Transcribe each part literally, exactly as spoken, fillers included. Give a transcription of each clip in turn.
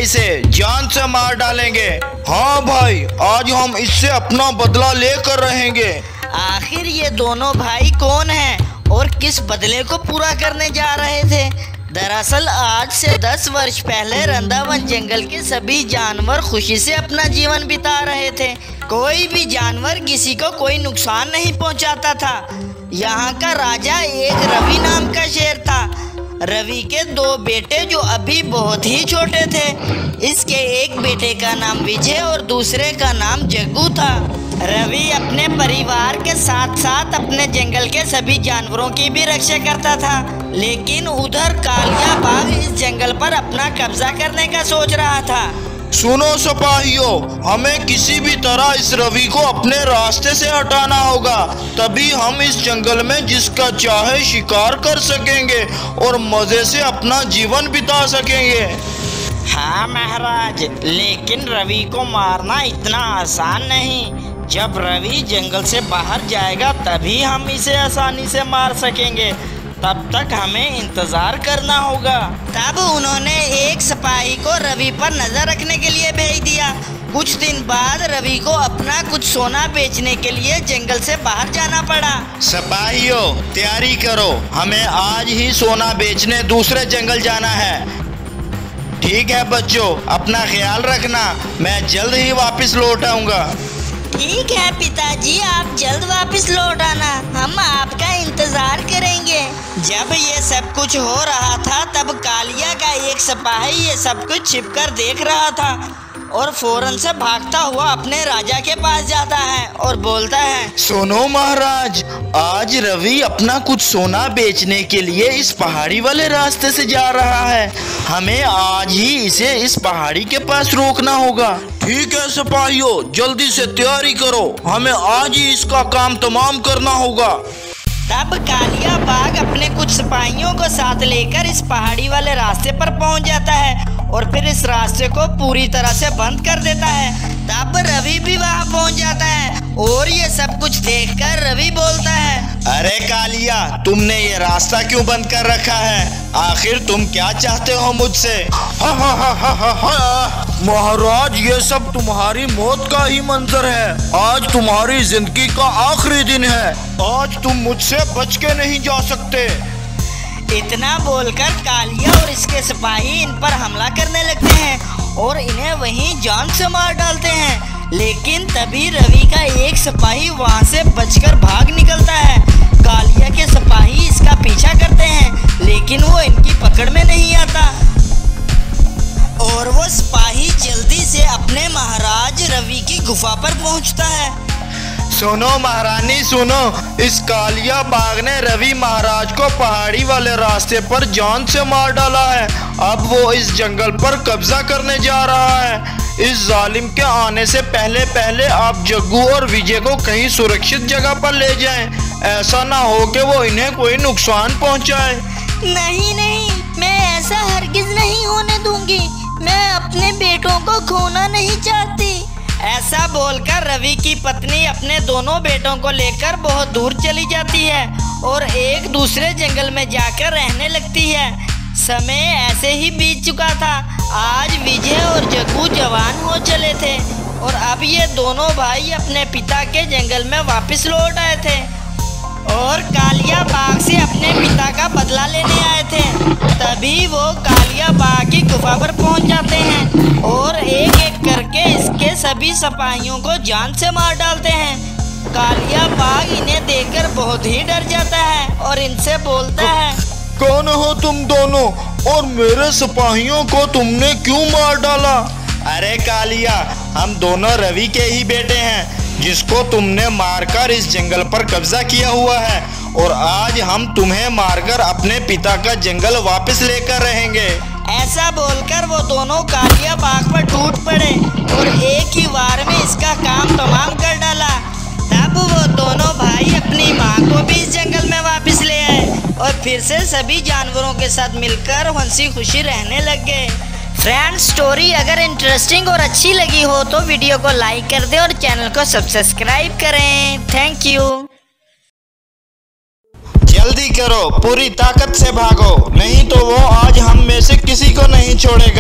इसे जान से मार डालेंगे। हाँ भाई, आज हम इससे अपना बदला लेकर रहेंगे। आखिर ये दोनों भाई कौन हैं और किस बदले को पूरा करने जा रहे थे? दरअसल आज से दस वर्ष पहले रंधावन जंगल के सभी जानवर खुशी से अपना जीवन बिता रहे थे। कोई भी जानवर किसी को कोई नुकसान नहीं पहुंचाता था। यहाँ का राजा एक रवि नाम का शेर था। रवि के दो बेटे जो अभी बहुत ही छोटे थे। इसके एक बेटे का नाम विजय और दूसरे का नाम जग्गू था। रवि अपने परिवार के साथ साथ अपने जंगल के सभी जानवरों की भी रक्षा करता था, लेकिन उधर कालिया बाघ इस जंगल पर अपना कब्जा करने का सोच रहा था। सुनो सिपाहियों, हमें किसी भी तरह इस रवि को अपने रास्ते से हटाना होगा, तभी हम इस जंगल में जिसका चाहे शिकार कर सकेंगे और मजे से अपना जीवन बिता सकेंगे। हाँ महाराज, लेकिन रवि को मारना इतना आसान नहीं। जब रवि जंगल से बाहर जाएगा तभी हम इसे आसानी से मार सकेंगे। तब तक हमें इंतजार करना होगा। तब उन्होंने एक सिपाही को रवि पर नजर रखने के लिए भेज दिया। कुछ दिन बाद रवि को अपना कुछ सोना बेचने के लिए जंगल से बाहर जाना पड़ा। सिपाहियों, तैयारी करो, हमें आज ही सोना बेचने दूसरे जंगल जाना है। ठीक है बच्चों, अपना ख्याल रखना, मैं जल्द ही वापस लौट आऊंगा। ठीक है पिताजी, आप जल्द वापस लौट आना, हम आपका इंतजार करेंगे। जब ये सब कुछ हो रहा था तब कालिया का एक सिपाही ये सब कुछ छिपकर देख रहा था और फौरन से भागता हुआ अपने राजा के पास जाता है और बोलता है, सुनो महाराज, आज रवि अपना कुछ सोना बेचने के लिए इस पहाड़ी वाले रास्ते से जा रहा है। हमें आज ही इसे इस पहाड़ी के पास रोकना होगा। ठीक है सिपाहियों, जल्दी से तैयारी करो, हमें आज ही इसका काम तमाम करना होगा। तब कालिया बाघ अपने कुछ सिपाहियों को साथ लेकर इस पहाड़ी वाले रास्ते पर पहुंच जाता है और फिर इस रास्ते को पूरी तरह से बंद कर देता है। तब रवि भी वहां पहुंच जाता है और ये सब कुछ देखकर रवि बोलता है, अरे कालिया, तुमने ये रास्ता क्यों बंद कर रखा है? आखिर तुम क्या चाहते हो मुझसे? हा हा हा हा हा हा। महाराज, ये सब तुम्हारी मौत का ही मंजर है। आज तुम्हारी जिंदगी का आखिरी दिन है। आज तुम मुझसे बच के नहीं जा सकते। इतना बोलकर कालिया और इसके सिपाही इन पर हमला करने लगते हैं और इन्हें वहीं जान से मार डालते हैं। लेकिन तभी रवि का एक सिपाही वहां से बचकर भाग निकलता है। कालिया के सिपाही इसका पीछा करते हैं लेकिन वो इनकी पकड़ में नहीं आता और वो सिपाही जल्दी से अपने महाराज रवि की गुफा पर पहुंचता है। सुनो महारानी सुनो, इस कालिया बाघ ने रवि महाराज को पहाड़ी वाले रास्ते पर जान से मार डाला है। अब वो इस जंगल पर कब्जा करने जा रहा है। इस जालिम के आने से पहले पहले आप जग्गू और विजय को कहीं सुरक्षित जगह पर ले जाएं। ऐसा ना हो कि वो इन्हें कोई नुकसान पहुंचाए। नहीं नहीं, मैं ऐसा हरगिज नहीं होने दूंगी। मैं अपने बेटों को खोना नहीं चाहती। ऐसा बोलकर रवि की पत्नी अपने दोनों बेटों को लेकर बहुत दूर चली जाती है और एक दूसरे जंगल में जाकर रहने लगती है। समय ऐसे ही बीत चुका था। आज विजय और जग्गू जवान हो चले थे और अब ये दोनों भाई अपने पिता के जंगल में वापस लौट आए थे और कालिया बाघ से अपने पिता का बदला लेने आए थे। तभी वो कालिया बाघ की गुफा पर पहुंच जाते हैं और एक एक करके इसके सभी सिपाहियों को जान से मार डालते हैं। कालिया बाघ इन्हें देखकर बहुत ही डर जाता है और इनसे बोलता है, कौन हो तुम दोनों और मेरे सिपाहियों को तुमने क्यों मार डाला? अरे कालिया, हम दोनों रवि के ही बेटे हैं जिसको तुमने मारकर इस जंगल पर कब्जा किया हुआ है और आज हम तुम्हें मारकर अपने पिता का जंगल वापस लेकर रहेंगे। ऐसा बोलकर वो दोनों कालिया बाघ पर टूट पड़े और एक ही वार में इसका काम तमाम कर डाला। तब वो दोनों भाई अपनी माँ को भी इस जंगल में वापस ले आए और फिर से सभी जानवरों के साथ मिलकर हंसी खुशी रहने लग गए। फ्रेंड्स, स्टोरी अगर इंटरेस्टिंग और अच्छी लगी हो तो वीडियो को लाइक कर दें और चैनल को सब्सक्राइब करें। Thank you. जल्दी करो, पूरी ताकत से भागो, नहीं तो वो आज हम में से किसी को नहीं छोड़ेगा।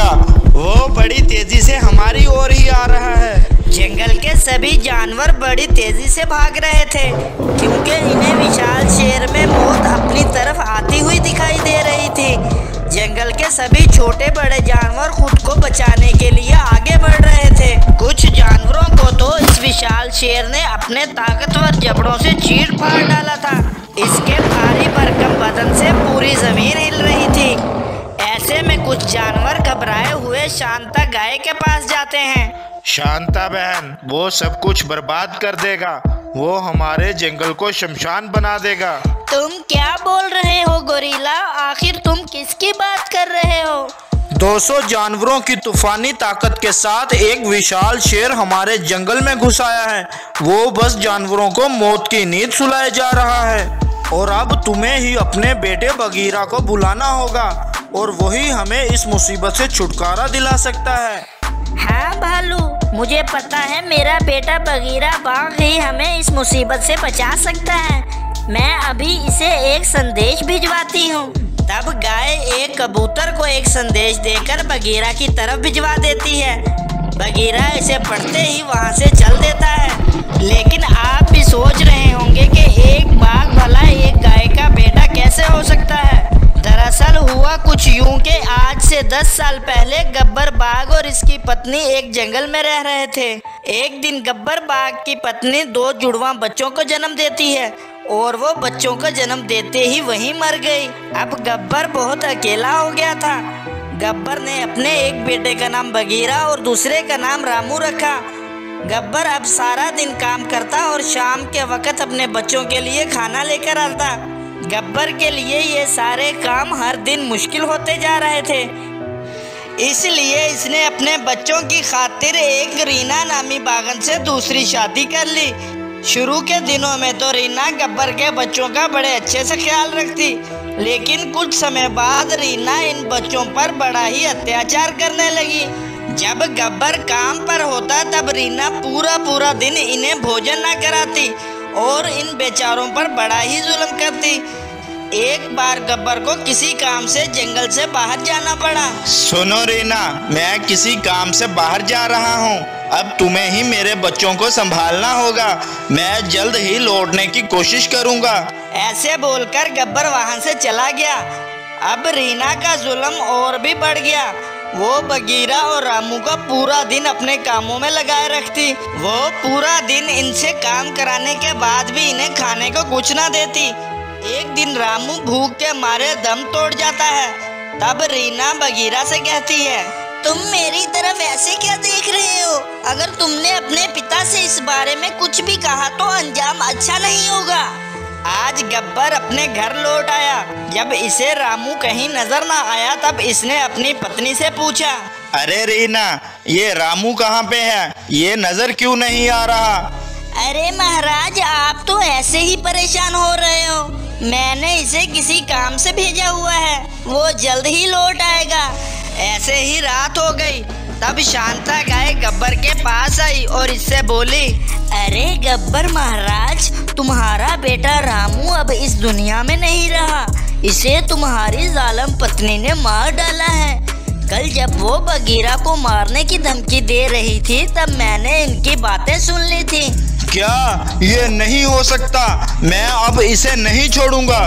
वो बड़ी तेजी से हमारी ओर ही आ रहा है। जंगल के सभी जानवर बड़ी तेजी से भाग रहे थे क्योंकि इन्हें विशाल शेर में मौत अपनी तरफ आती हुई दिखाई दे रही थी। जंगल के सभी छोटे बड़े जानवर खुद को बचाने के लिए आगे बढ़ रहे थे। कुछ जानवरों को तो इस विशाल शेर ने अपने ताकतवर जबड़ों से चीर फाड़ डाला था। इसके भारी भरकम बदन से पूरी जमीन हिल रही थी। ऐसे में कुछ जानवर घबराए हुए शांता गाय के पास जाते हैं। शांता बहन, वो सब कुछ बर्बाद कर देगा। वो हमारे जंगल को शमशान बना देगा। तुम क्या बोल रहे हो गोरिल्ला? आखिर तुम किसकी बात कर रहे हो? दो सौ जानवरों की तूफानी ताकत के साथ एक विशाल शेर हमारे जंगल में घुस आया है। वो बस जानवरों को मौत की नींद सुलाए जा रहा है और अब तुम्हें ही अपने बेटे बगीरा को बुलाना होगा और वही हमें इस मुसीबत से छुटकारा दिला सकता है। हाँ भालू, मुझे पता है मेरा बेटा बगीरा बाघ ही हमें इस मुसीबत से बचा सकता है। मैं अभी इसे एक संदेश भिजवाती हूँ। तब गाय एक कबूतर को एक संदेश देकर बगीरा की तरफ भिजवा देती है। बगीरा इसे पढ़ते ही वहाँ से चल देता है। लेकिन आप भी सोच रहे होंगे कि एक बाघ भला एक गाय का बेटा कैसे हो सकता है। दरअसल हुआ कुछ यूं कि आज से दस साल पहले गब्बर बाघ और इसकी पत्नी एक जंगल में रह रहे थे। एक दिन गब्बर बाघ की पत्नी दो जुड़वा बच्चों को जन्म देती है और वो बच्चों को जन्म देते ही वहीं मर गई। अब गब्बर बहुत अकेला हो गया था। गब्बर ने अपने एक बेटे का नाम बगीरा और दूसरे का नाम रामू रखा। गब्बर अब सारा दिन काम करता और शाम के वक्त अपने बच्चों के लिए खाना लेकर आता। गब्बर के लिए ये सारे काम हर दिन मुश्किल होते जा रहे थे। इसलिए इसने अपने बच्चों की खातिर एक रीना नामी बागन से दूसरी शादी कर ली। शुरू के दिनों में तो रीना गब्बर के बच्चों का बड़े अच्छे से ख्याल रखती, लेकिन कुछ समय बाद रीना इन बच्चों पर बड़ा ही अत्याचार करने लगी। जब गब्बर काम पर होता तब रीना पूरा पूरा दिन इन्हें भोजन न कराती और इन बेचारों पर बड़ा ही जुल्म करती। एक बार गब्बर को किसी काम से जंगल से बाहर जाना पड़ा। सुनो रीना, मैं किसी काम से बाहर जा रहा हूँ। अब तुम्हें ही मेरे बच्चों को संभालना होगा। मैं जल्द ही लौटने की कोशिश करूँगा। ऐसे बोलकर गब्बर वहाँ से चला गया। अब रीना का जुल्म और भी बढ़ गया। वो बगीरा और रामू को पूरा दिन अपने कामों में लगाए रखती। वो पूरा दिन इनसे काम कराने के बाद भी इन्हें खाने को कुछ ना देती। एक दिन रामू भूख के मारे दम तोड़ जाता है। तब रीना बगीरा से कहती है, तुम मेरी तरफ ऐसे क्या देख रहे हो? अगर तुमने अपने पिता से इस बारे में कुछ भी कहा तो अंजाम अच्छा नहीं होगा। आज गब्बर अपने घर लौट आया। जब इसे रामू कहीं नजर ना आया तब इसने अपनी पत्नी से पूछा, अरे रीना, ये रामू कहाँ पे है? ये नजर क्यों नहीं आ रहा? अरे महाराज, आप तो ऐसे ही परेशान हो रहे हो। मैंने इसे किसी काम से भेजा हुआ है, वो जल्द ही लौट आएगा। ऐसे ही रात हो गई। तब शांता गाय गब्बर के पास आई और इससे बोली, अरे गब्बर महाराज, तुम्हारा बेटा रामू अब इस दुनिया में नहीं रहा। इसे तुम्हारी जालिम पत्नी ने मार डाला है। कल जब वो बगीरा को मारने की धमकी दे रही थी तब मैंने इनकी बातें सुन ली थी। क्या? ये नहीं हो सकता। मैं अब इसे नहीं छोड़ूंगा।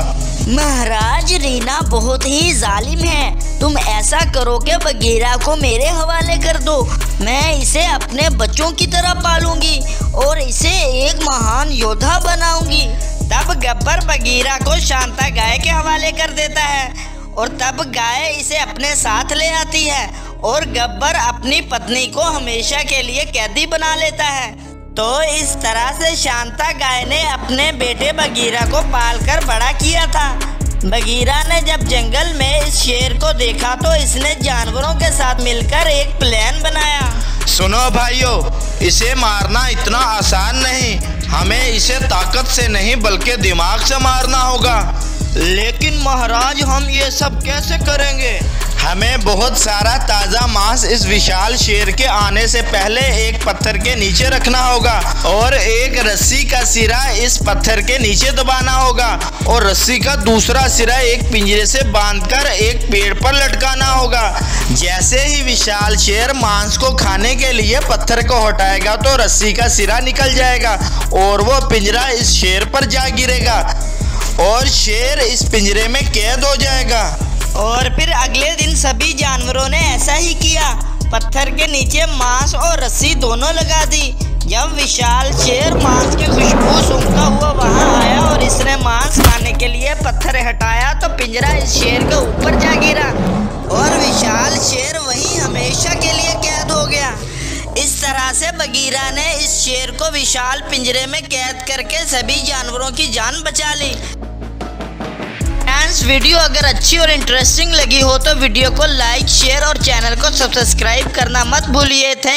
महाराज, रीना बहुत ही जालिम है। तुम ऐसा करो कि बगीरा को मेरे हवाले कर दो। मैं इसे अपने बच्चों की तरह पालूंगी और इसे एक महान योद्धा बनाऊंगी। तब गब्बर बगीरा को शांता गाय के हवाले कर देता है और तब गाय इसे अपने साथ ले आती है और गब्बर अपनी पत्नी को हमेशा के लिए कैदी बना लेता है। तो इस तरह से शांता गाय ने अपने बेटे बगीरा को पालकर बड़ा किया था। बगीरा ने जब जंगल में इस शेर को देखा तो इसने जानवरों के साथ मिलकर एक प्लान बनाया। सुनो भाइयों, इसे मारना इतना आसान नहीं। हमें इसे ताकत से नहीं बल्कि दिमाग से मारना होगा। लेकिन महाराज, हम ये सब कैसे करेंगे? हमें बहुत सारा ताज़ा मांस इस विशाल शेर के आने से पहले एक पत्थर के नीचे रखना होगा और एक रस्सी का सिरा इस पत्थर के नीचे दबाना होगा और रस्सी का दूसरा सिरा एक पिंजरे से बांधकर एक पेड़ पर लटकाना होगा। जैसे ही विशाल शेर मांस को खाने के लिए पत्थर को हटाएगा तो रस्सी का सिरा निकल जाएगा और वो पिंजरा इस शेर पर जा गिरेगा और शेर इस पिंजरे में कैद हो जाएगा। और फिर अगले दिन सभी जानवरों ने ऐसा ही किया। पत्थर के नीचे मांस और रस्सी दोनों लगा दी। जब विशाल शेर मांस की खुशबू सूंघता हुआ वहां आया और इसने मांस खाने के लिए पत्थर हटाया तो पिंजरा इस शेर के ऊपर जा गिरा और विशाल शेर वहीं हमेशा के लिए कैद हो गया। इस तरह से बगीरा ने इस शेर को विशाल पिंजरे में कैद करके सभी जानवरों की जान बचा ली। फ्रेंड्स, वीडियो अगर अच्छी और इंटरेस्टिंग लगी हो तो वीडियो को लाइक, शेयर और चैनल को सब्सक्राइब करना मत भूलिए।